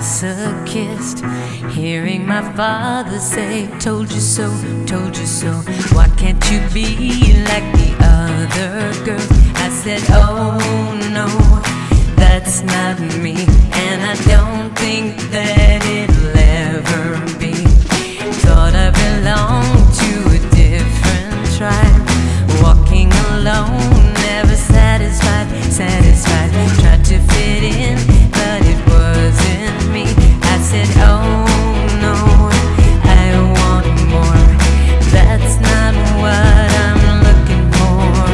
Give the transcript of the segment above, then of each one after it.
masochist, hearing my father say, told you so, told you so. Why can't you be like the other girl? I said, oh no, that's not me, and I don't think that it'll ever be. Thought I belonged to a different tribe, walking alone, never satisfied, satisfied. Tried to fit in, but it wasn't me. I said, oh no, I want more. That's not what I'm looking for.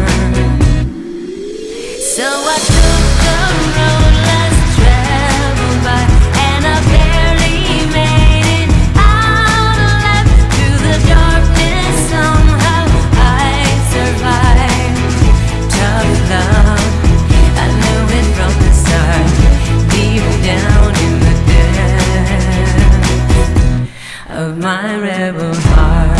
So I took the road less traveled by, and I barely made it out alive. Through the darkness somehow I survived. Tough love, I knew it from the start, deep down in the depths of my rebel heart.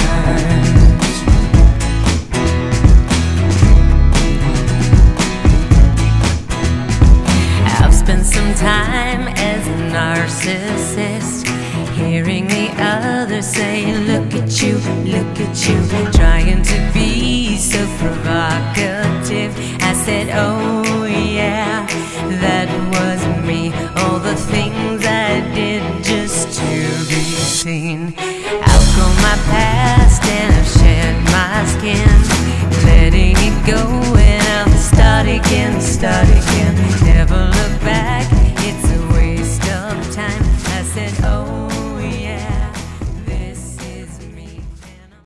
I've spent some time as a narcissist, hearing the others say, look at you, trying to be so provocative. I said, oh yeah, that was me. All the things I did just to be seen. Outgrown my past and I've shed my skin, letting it go and I'll start again, never look back.